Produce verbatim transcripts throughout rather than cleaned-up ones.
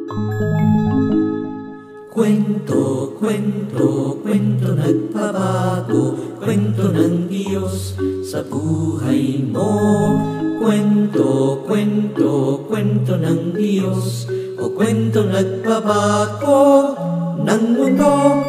Kwento, kwento, kwento nagbabago, kwento ng Diyos sa buhay mo. Kwento, kwento, kwento ng Diyos, o kwento nagbabago ng mundo.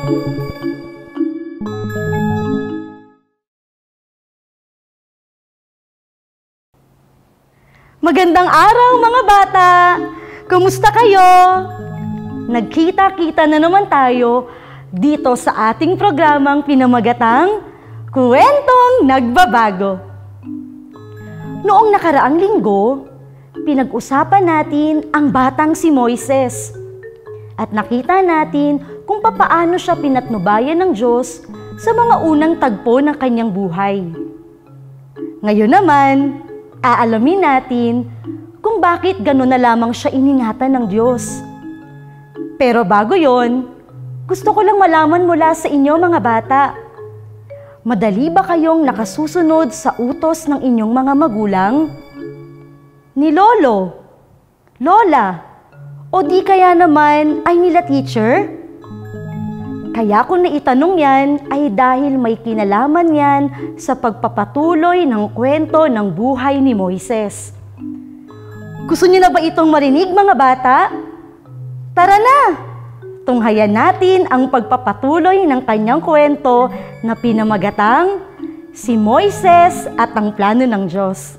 Magandang araw mga bata! Kumusta kayo? Nagkita-kita na naman tayo dito sa ating programang pinamagatang Kwentong Nagbabago. Noong nakaraang linggo, pinag-usapan natin ang batang si Moises at nakita natin kung papaano siya pinatnubayan ng Diyos sa mga unang tagpo ng kanyang buhay. Ngayon naman, aalamin natin kung bakit gano'n na lamang siya iningatan ng Diyos. Pero bago yon, gusto ko lang malaman mula sa inyo mga bata. Madali ba kayong nakasusunod sa utos ng inyong mga magulang? Ni Lolo, Lola, o di kaya naman ay nila teacher? Kaya ko na itanong yan ay dahil may kinalaman yan sa pagpapatuloy ng kwento ng buhay ni Moises. Gusto niyo na ba itong marinig mga bata? Tara na! Tunghayan natin ang pagpapatuloy ng kanyang kwento na pinamagatang Si Moises at ang Plano ng Diyos.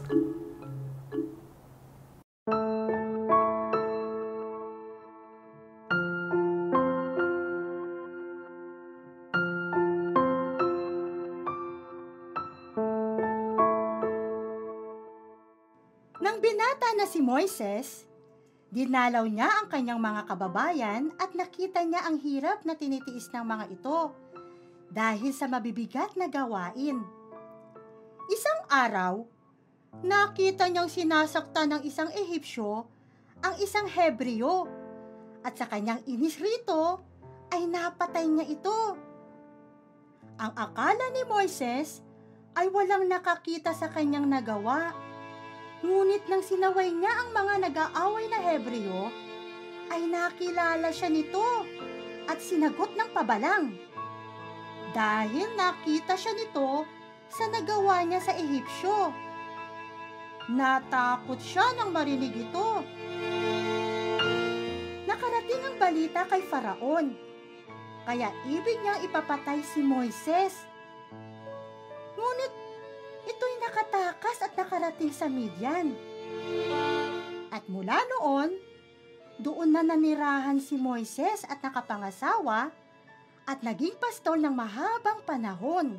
Nang binata na si Moises, dinalaw niya ang kanyang mga kababayan at nakita niya ang hirap na tinitiis ng mga ito dahil sa mabibigat na gawain. Isang araw, nakita niyang sinasaktan ng isang Ehipsyo ang isang Hebreo at sa kanyang inis rito ay napatay niya ito. Ang akala ni Moises ay walang nakakita sa kanyang nagawa. Ngunit nang sinaway niya ang mga nag-aaway na Hebreo, ay nakilala siya nito at sinagot ng pabalang. Dahil nakita siya nito sa nagawa niya sa Ehipsyo. Natakot siya nang marinig ito. Nakarating ang balita kay Faraon, kaya ibig niyang ipapatay si Moises. Ngunit ito'y nakatakas at nakarating sa Midian. At mula noon, doon na nanirahan si Moises at nakapangasawa at naging pastol ng mahabang panahon.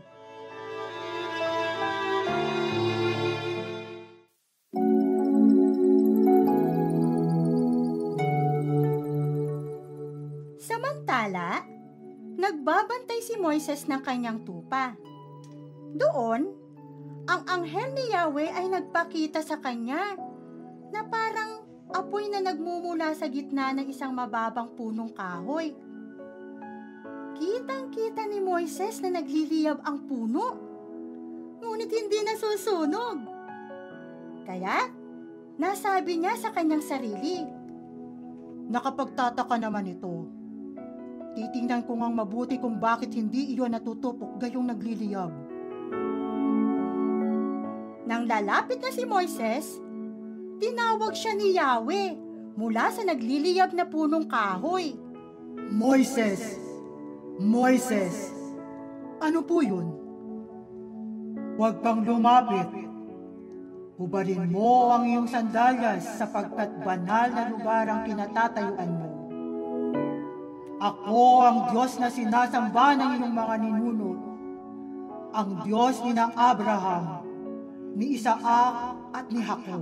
Samantala, nagbabantay si Moises ng kanyang tupa. Doon, ang anghel ni Yahweh ay nagpakita sa kanya na parang apoy na nagmumula sa gitna ng isang mababang punong kahoy. Kitang-kita ni Moises na nagliliyab ang puno, ngunit hindi nasusunog. Kaya, nasabi niya sa kanyang sarili, "Nakapagtataka naman ito. Titingnan ko ngang mabuti kung bakit hindi iyon natutupok gayong nagliliyab." Nang lalapit na si Moises, tinawag siya ni Yahweh mula sa nagliliyab na punong kahoy. Moises! Moises! Ano po yun? Huwag kang lumapit. Hubarin mo ang iyong sandalyas sapagkat banal na lugar ang kinatatayuan mo. Ako ang Diyos na sinasamba ng iyong mga ninuno, ang Diyos ni na Abraham, ni Isaac at ni Jacob.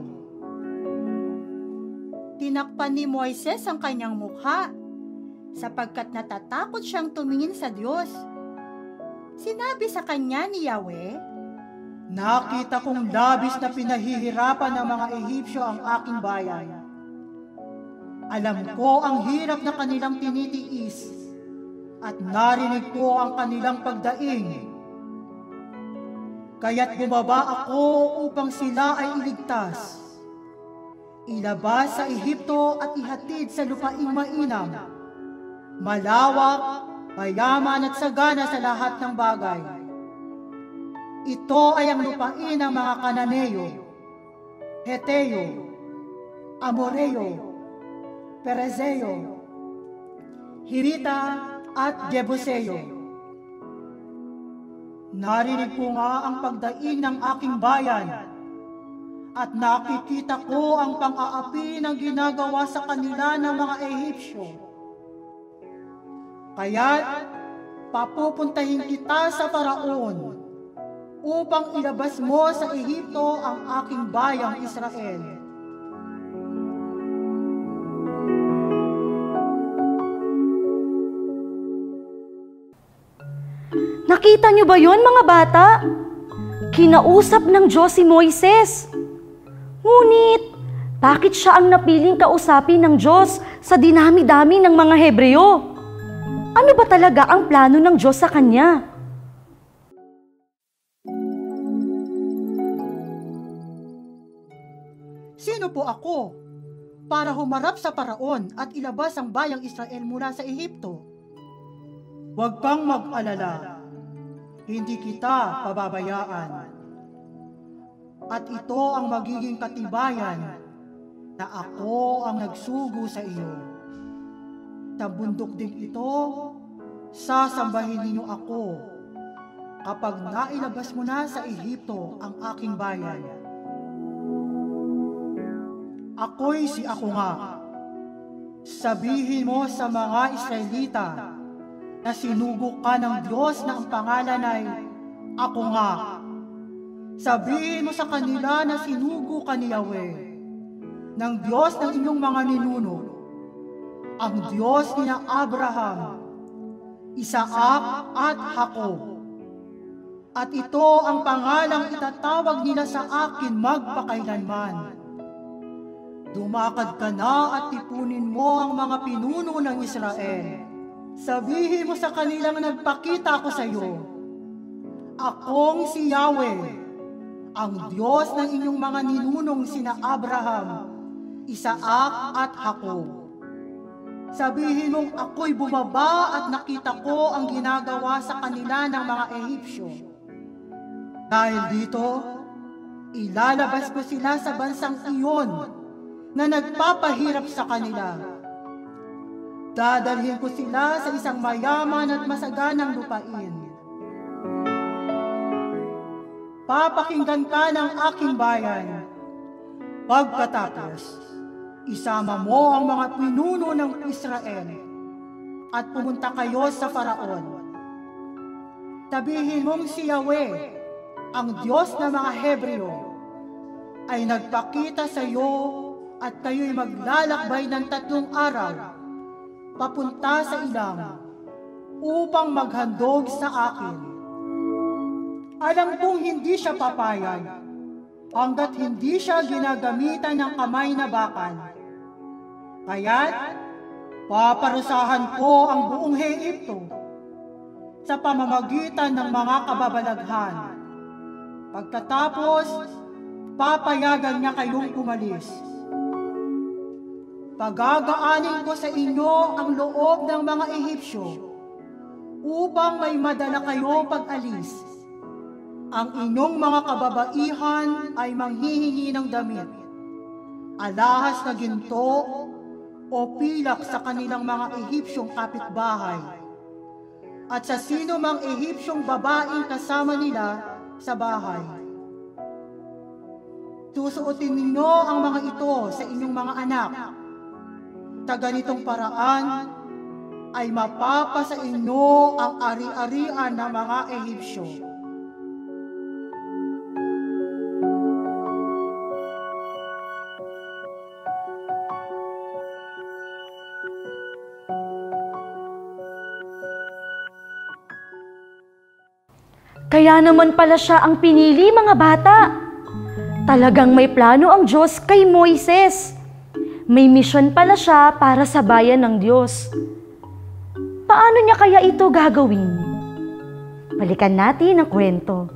Tinakpan ni Moises ang kanyang mukha sapagkat natatakot siyang tumingin sa Diyos. Sinabi sa kanya ni Yahweh, "Nakita kong labis na pinahihirapan ng mga Ehipsyo ang aking bayan. Alam ko ang hirap na kanilang tinitiis at narinig ko ang kanilang pagdaing. Kaya't bumaba ako upang sila ay iligtas. ilabas sa Ehipto at ihatid sa lupaing mainam, malawak, mayaman at sagana sa lahat ng bagay. Ito ay ang lupain ng mga Kananeo, Heteo, Amoreo, Perezeo, Hirita at Jebuseo. Narinig ko nga ang pagdaing ng aking bayan at nakikita ko ang pang-aapi ng ginagawa sa kanila ng mga Ehipsyo. Kaya't papupuntahin kita sa Faraon upang ilabas mo sa Ehipto ang aking bayang Israel. Nakita niyo ba yon, mga bata? Kinausap ng Diyos si Moises. Ngunit, bakit siya ang napiling kausapin ng Diyos sa dinami-dami ng mga Hebreo? Ano ba talaga ang plano ng Diyos sa kanya? Sino po ako para humarap sa Paraon at ilabas ang bayang Israel mula sa Ehipto? Huwag kang mag-alala. Hindi kita pababayaan. At ito ang magiging katibayan na ako ang nagsugo sa iyo. Sa bundok ding ito, sasambahin ninyo ako kapag nailabas mo na sa Ehipto ang aking bayan. Ako'y si ako nga. Sabihin mo sa mga Israelita na sinugo ka ng Diyos na ang pangalan ay Ako Nga. Sabihin mo sa kanila na sinugo ka ni Yahweh, ng Diyos ng inyong mga ninuno, ang Diyos ni na Abraham, Isaac at Jacob. At ito ang pangalang itatawag nila sa akin magpakailanman. Dumakad ka na at tipunin mo ang mga pinuno ng Israel. Sabihin mo sa kanilang nagpakita ko sa iyo, akong si Yahweh, ang Diyos ng inyong mga ninunong sina Abraham, Isaac at Jacob. Sabihin mong ako'y bumaba at nakita ko ang ginagawa sa kanila ng mga Ehipsyo. Dahil dito, ilalabas ko sila sa bansang iyon na nagpapahirap sa kanila. Dadalhin ko sila sa isang mayaman at masaganang lupain. Papakinggan ka ng aking bayan. Pagkatapos, isama mo ang mga pinuno ng Israel at pumunta kayo sa Faraon. Sabihin mong si Yahweh, ang Diyos ng mga Hebreo, ay nagpakita sa iyo at kayo'y maglalakbay ng tatlong araw papunta sa ilang upang maghandog sa akin. Alam kong hindi siya papayag hanggat hindi siya ginagamitan ng kamay na bakal. Kaya't paparusahan ko ang buong Ehipto sa pamamagitan ng mga kababalaghan. Pagkatapos, papayagan niya kayong umalis. Pagagaanin ko sa inyo ang loob ng mga Ehipsyo upang may madala kayo pag-alis. Ang inyong mga kababaihan ay manghihingi ng damit, alahas na ginto o pilak sa kanilang mga Ehipsyong kapitbahay, at sa sino mang Ehipsyong babaeng kasama nila sa bahay. Susuotin ninyo ang mga ito sa inyong mga anak. Sa ganitong paraan ay mapapa sa inyo ang ari-arian ng mga Ehipsyo. Kaya naman pala siya ang pinili, mga bata. Talagang may plano ang Diyos kay Moises. May mission pala siya para sa bayan ng Diyos. Paano niya kaya ito gagawin? Balikan natin ang kwento.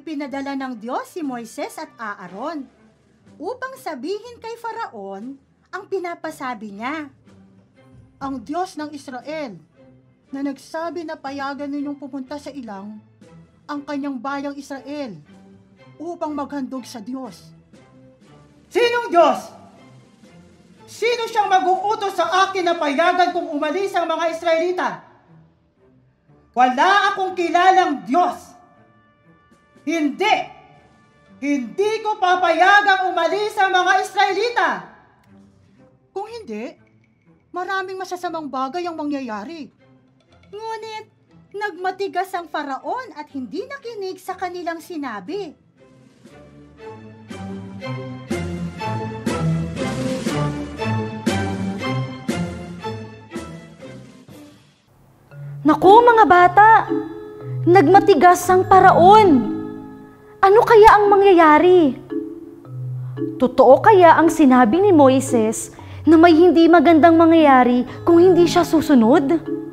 ipinadala ng Diyos si Moises at Aaron upang sabihin kay Faraon ang pinapasabi niya. Ang Diyos ng Israel na nagsabi na payagan ninyong pumunta sa ilang ang kanyang bayang Israel upang maghandog sa Diyos. Sinong Diyos? Sino siyang mag-uutos sa akin na payagan kong umalis ang mga Israelita? Wala akong kilalang Diyos. Hindi! Hindi ko papayagang umalis ang mga Israelita. Kung hindi, maraming masasamang bagay ang mangyayari. Ngunit, nagmatigas ang Faraon at hindi nakinig sa kanilang sinabi. Naku mga bata, nagmatigas ang Paraon. Ano kaya ang mangyayari? Totoo kaya ang sinabi ni Moises na may hindi magandang mangyayari kung hindi siya susunod?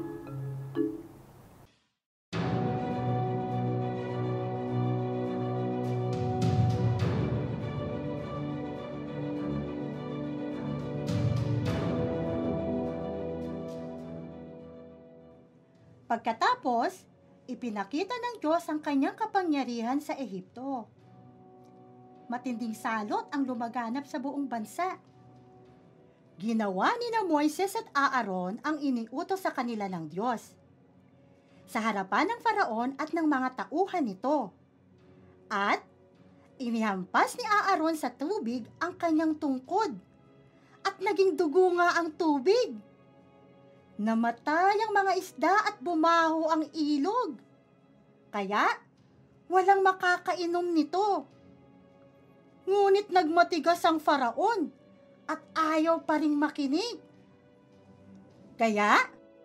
Pagkatapos, ipinakita ng Diyos ang kanyang kapangyarihan sa Ehipto. Matinding salot ang lumaganap sa buong bansa. Ginawa ni na Moises at Aaron ang iniutos sa kanila ng Diyos, sa harapan ng Faraon at ng mga tauhan nito. At inihampas ni Aaron sa tubig ang kanyang tungkod, at naging dugo nga ang tubig. Namatay ang mga isda at bumaho ang ilog. Kaya, walang makakainom nito. Ngunit nagmatigas ang Faraon at ayaw pa ring makinig. Kaya,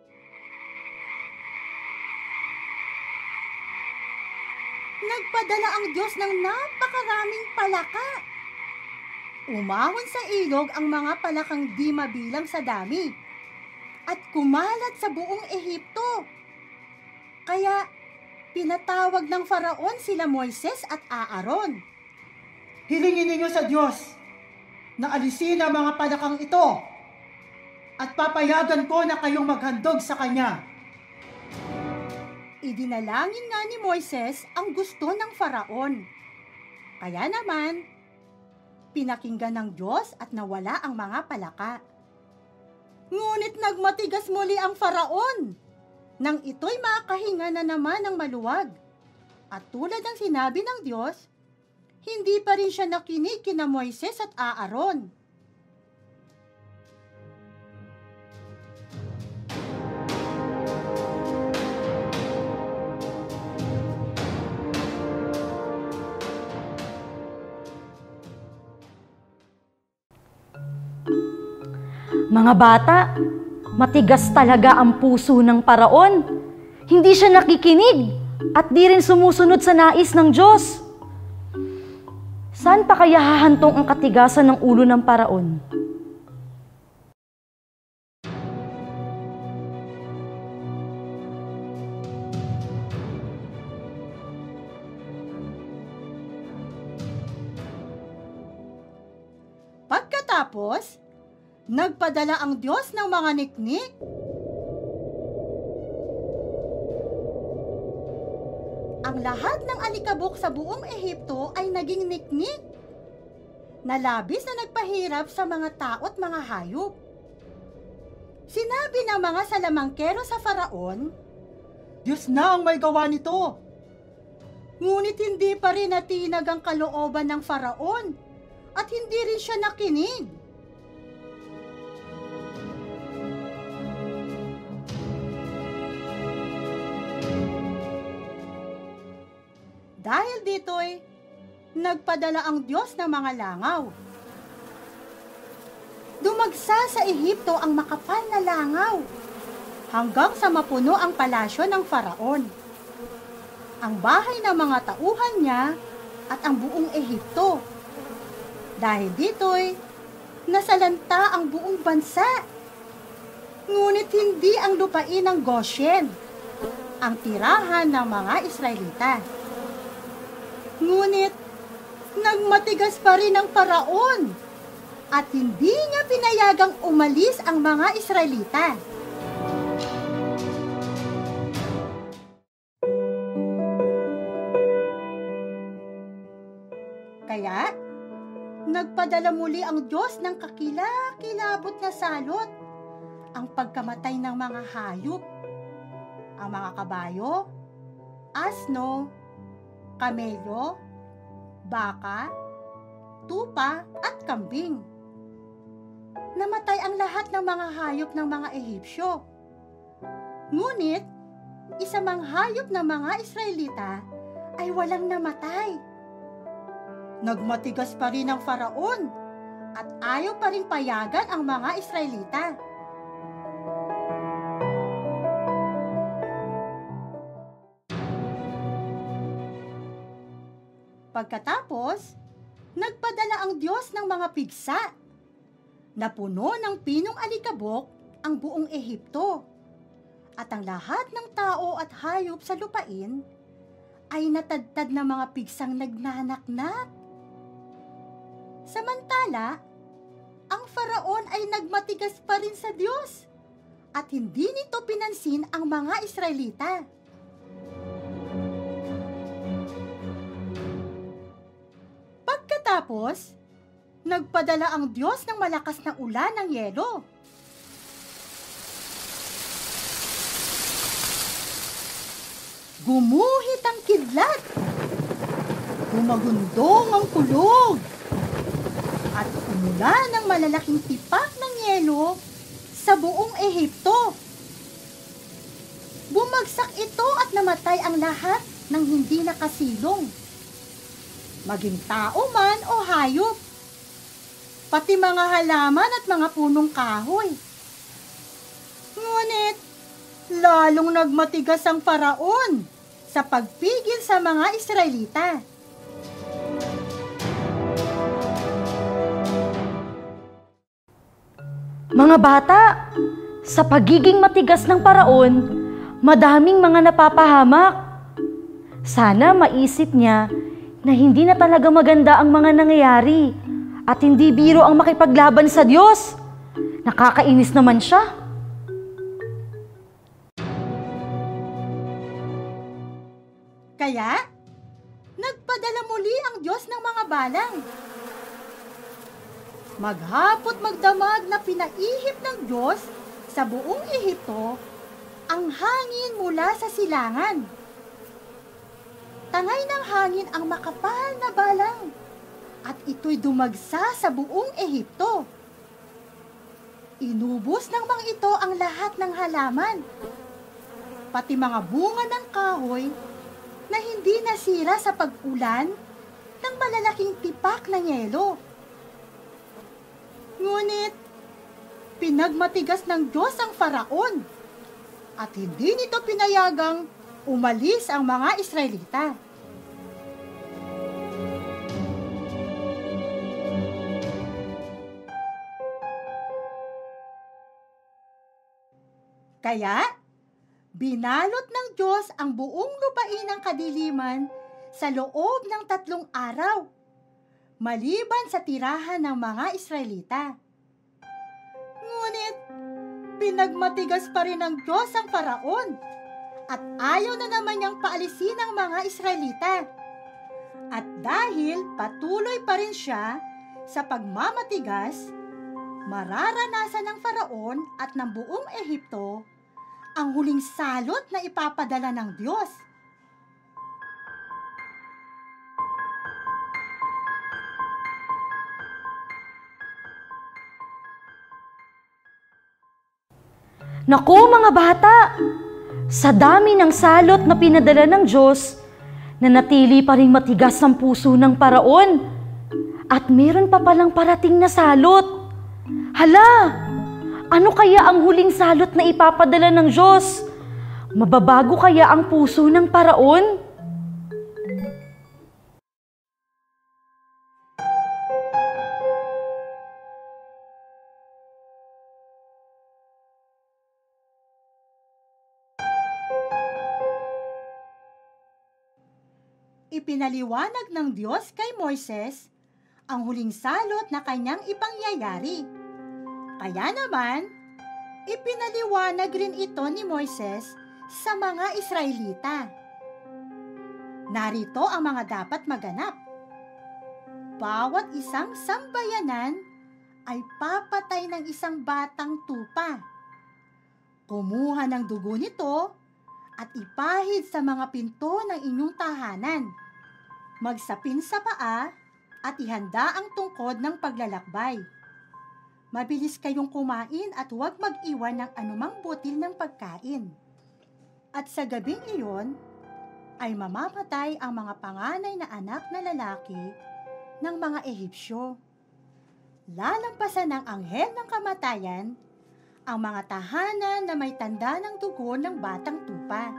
nagpadala ang Diyos ng napakaraming palaka. Umahon sa ilog ang mga palakang di mabilang sa dami at kumalat sa buong Ehipto. Kaya, pinatawag ng Faraon sila Moises at Aaron. Hilingin ninyo sa Diyos na alisin ang mga palakang ito at papayagan ko na kayong maghandog sa Kanya. Idinalangin nga ni Moises ang gusto ng Faraon. Kaya naman, pinakinggan ng Diyos at nawala ang mga palaka. Ngunit nagmatigas muli ang Faraon nang ito'y makahinga na naman ng maluwag. At tulad ng sinabi ng Diyos, hindi pa rin siya nakinig kina Moises at Aaron. Mga bata, matigas talaga ang puso ng Paraon. Hindi siya nakikinig at di rin sumusunod sa nais ng Diyos. Saan pa kaya hahantong ang katigasan ng ulo ng Paraon? Pagkatapos, nagpadala ang Diyos ng mga niknik. Ang lahat ng alikabok sa buong Ehipto ay naging niknik, na labis na nagpahirap sa mga tao at mga hayop. Sinabi ng mga salamangkero sa Faraon, Diyos na ang may gawa nito. ngunit hindi pa rin natinag ang kalooban ng Faraon at hindi rin siya nakinig. Dahil dito'y nagpadala ang Diyos ng mga langaw. Dumagsa sa Ehipto ang makapal na langaw hanggang sa mapuno ang palasyo ng Faraon, ang bahay ng mga tauhan niya at ang buong Ehipto. Dahil dito'y nasalanta ang buong bansa. Ngunit hindi ang lupain ng Goshen, ang tirahan ng mga Israelita. Ngunit, nagmatigas pa rin ang Paraon at hindi niya pinayagang umalis ang mga Israelita. Kaya, nagpadala muli ang Diyos ng kakilakilabot na salot, ang pagkamatay ng mga hayop, ang mga kabayo, asno, kamelyo, baka, tupa at kambing. Namatay ang lahat ng mga hayop ng mga Ehipsyo. Ngunit, isa mang hayop ng mga Israelita ay walang namatay. Nagmatigas pa rin ang Faraon at ayaw pa rin payagan ang mga Israelita. Pagkatapos, nagpadala ang Diyos ng mga pigsa. Napuno ng pinong alikabok ang buong Ehipto. At ang lahat ng tao at hayop sa lupain ay natadtad ng mga pigsang nagnanaknak. Samantala, ang Faraon ay nagmatigas pa rin sa Diyos at hindi nito pinansin ang mga Israelita. Pagkatapos, nagpadala ang Diyos ng malakas na ulan ng yelo. Gumuhit ang kidlat, gumagundong ang kulog, at umulan ng malalaking tipak ng yelo sa buong Ehipto. Bumagsak ito at namatay ang lahat ng hindi nakasilong, maging tao man o hayop, pati mga halaman at mga punong kahoy. Ngunit, lalong nagmatigas ang Faraon sa pagpigil sa mga Israelita. Mga bata, sa pagiging matigas ng Paraon, madaming mga napapahamak. Sana maisip niya na hindi na talaga maganda ang mga nangyayari at hindi biro ang makipaglaban sa Diyos. Nakakainis naman siya. Kaya, nagpadala muli ang Diyos ng mga balang. Maghapot magdamag na pinaihip ng Diyos sa buong Ehipto ang hangin mula sa silangan. Tangay ng hangin ang makapal na balang at ito'y dumagsa sa buong Ehipto. Inubos ng mga ito ang lahat ng halaman, pati mga bunga ng kahoy na hindi nasira sa pag-ulan ng malalaking tipak ng yelo. Ngunit, pinagmatigas ng Diyos ang Faraon at hindi nito pinayagang umalis ang mga Israelita. Kaya, binalot ng Diyos ang buong lupain ng kadiliman sa loob ng tatlong araw, maliban sa tirahan ng mga Israelita. Ngunit, pinagmatigas pa rin ng Diyos ang Faraon at ayaw na naman niyang paalisin ang mga Israelita. At dahil patuloy pa rin siya sa pagmamatigas, mararanasan ng Faraon at ng buong Ehipto ang huling salot na ipapadala ng Diyos. Naku mga bata, sa dami ng salot na pinadala ng Diyos, nanatili pa rin matigas ang puso ng Paraon at meron pa palang parating na salot. Hala! Ano kaya ang huling salot na ipapadala ng Diyos? Mababago kaya ang puso ng Paraon? ipinaliwanag ng Diyos kay Moises ang huling salot na kanyang ipangyayari. Kaya naman, ipinaliwanag rin ito ni Moises sa mga Israelita. Narito ang mga dapat maganap. Bawat isang sambayanan ay papatay ng isang batang tupa. Kumuha ng dugo nito at ipahid sa mga pinto ng inyong tahanan. Magsapin sa paa at ihanda ang tungkod ng paglalakbay. Mabilis kayong kumain at huwag mag-iwan ng anumang butil ng pagkain. At sa gabing iyon, ay mamamatay ang mga panganay na anak na lalaki ng mga Ehipsyo. Lalampasan ng anghel ng kamatayan ang mga tahanan na may tanda ng dugo ng batang tupa.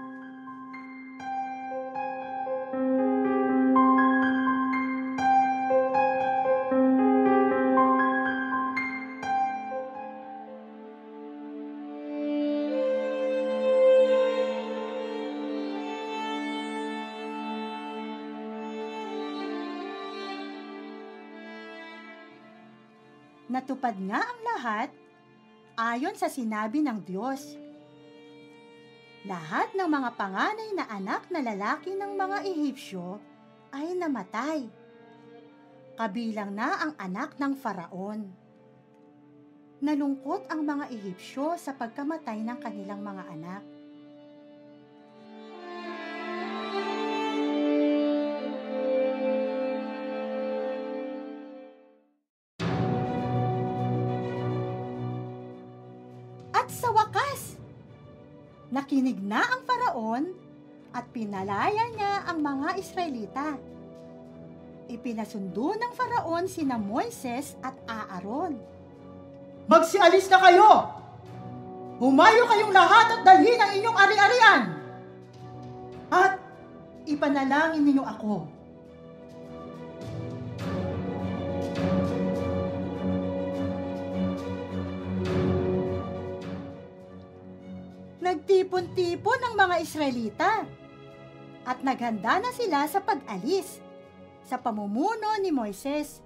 Natupad nga ang lahat ayon sa sinabi ng Diyos. Lahat ng mga panganay na anak na lalaki ng mga Ehipsyo ay namatay. Kabilang na ang anak ng Faraon. Nalungkot ang mga Ehipsyo sa pagkamatay ng kanilang mga anak. At sa wakas, nakinig na ang Faraon at pinalaya niya ang mga Israelita. Ipinasundo ng Faraon sina Moises at Aaron. Magsialis na kayo! Humayo kayong lahat at dalhin ang inyong ari-arian! At ipanalangin ninyo ako. Nagtipon-tipon ang mga Israelita at naghanda na sila sa pag-alis sa pamumuno ni Moises.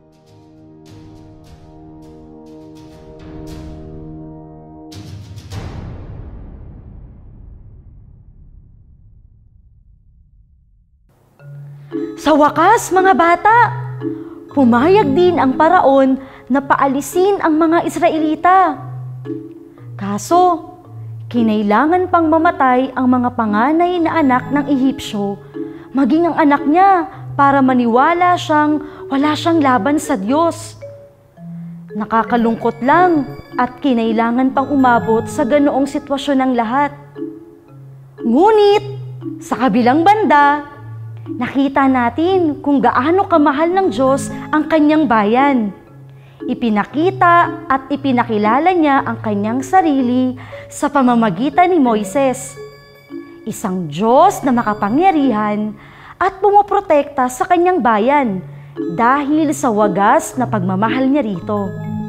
Sa wakas, mga bata, pumayag din ang Paraon na paalisin ang mga Israelita. Kaso, kinailangan pang mamatay ang mga panganay na anak ng Ehipsyo, maging ang anak niya para maniwala siyang wala siyang laban sa Diyos. Nakakalungkot lang at kinailangan pang umabot sa ganoong sitwasyon ng lahat. Ngunit, sa kabilang banda, nakita natin kung gaano kamahal ng Diyos ang kanyang bayan. Ipinakita at ipinakilala niya ang kanyang sarili sa pamamagitan ni Moises, isang Diyos na makapangyarihan at pumoprotekta sa kanyang bayan dahil sa wagas na pagmamahal niya rito.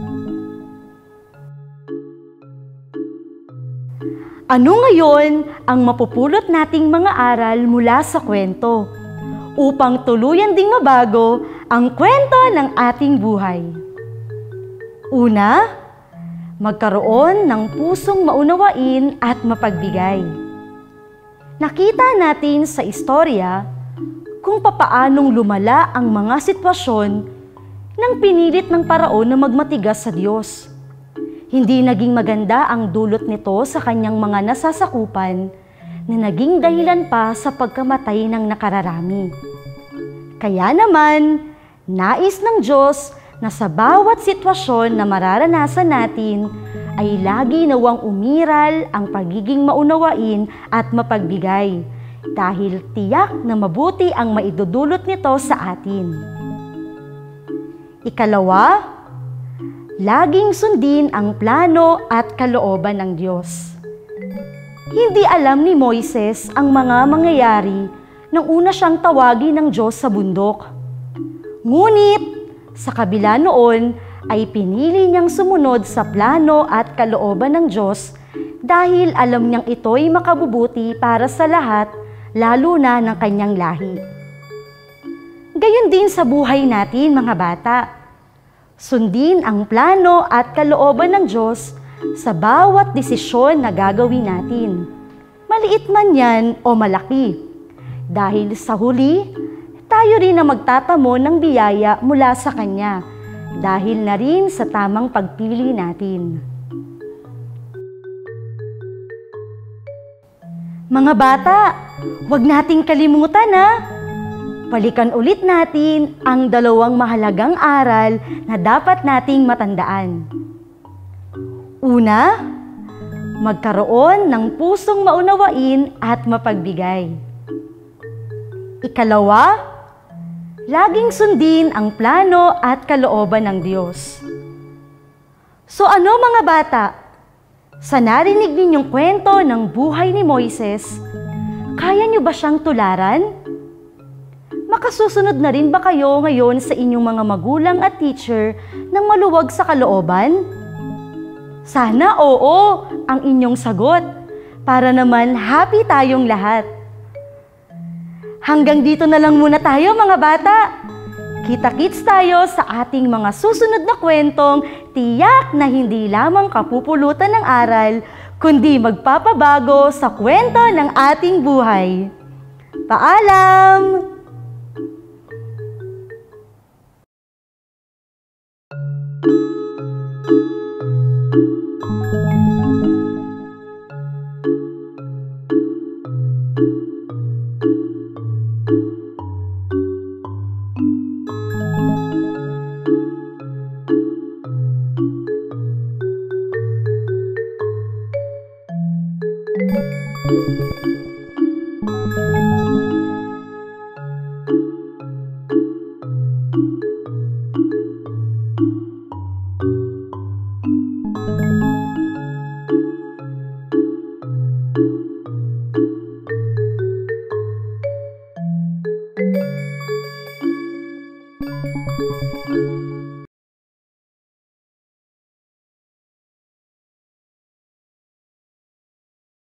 Ano ngayon ang mapupulot nating mga aral mula sa kwento upang tuluyan ding mabago ang kwento ng ating buhay? Una, magkaroon ng pusong maunawain at mapagbigay. Nakita natin sa istorya kung papaanong lumala ang mga sitwasyon nang pinilit ng Paraon na magmatigas sa Diyos. Hindi naging maganda ang dulot nito sa kanyang mga nasasakupan na naging dahilan pa sa pagkamatay ng nakararami. Kaya naman, nais ng Diyos na sa bawat sitwasyon na mararanasan natin ay lagi nawang umiral ang pagiging maunawain at mapagbigay dahil tiyak na mabuti ang maidudulot nito sa atin. Ikalawa, laging sundin ang plano at kalooban ng Diyos. Hindi alam ni Moises ang mga mangyayari nang una siyang tawagin ng Diyos sa bundok. Ngunit, sa kabila noon ay pinili niyang sumunod sa plano at kalooban ng Diyos dahil alam niyang ito'y makabubuti para sa lahat, lalo na ng kanyang lahi. Gayon din sa buhay natin, mga bata. Sundin ang plano at kalooban ng Diyos sa bawat desisyon na gagawin natin. Maliit man yan o malaki. Dahil sa huli, tayo rin ang magtatamo ng biyaya mula sa Kanya. Dahil na rin sa tamang pagpili natin. Mga bata, huwag nating kalimutan na balikan ulit natin ang dalawang mahalagang aral na dapat nating matandaan. Una, magkaroon ng pusong maunawain at mapagbigay. Ikalawa, laging sundin ang plano at kalooban ng Diyos. So ano mga bata? Sa narinig ninyong kwento ng buhay ni Moises, kaya niyo ba siyang tularan? Makasusunod na rin ba kayo ngayon sa inyong mga magulang at teacher ng maluwag sa kalooban? Sana oo ang inyong sagot, para naman happy tayong lahat. Hanggang dito na lang muna tayo mga bata. Kita-kits tayo sa ating mga susunod na kwentong tiyak na hindi lamang kapupulutan ng aral, kundi magpapabago sa kwento ng ating buhay. Paalam! Thank you.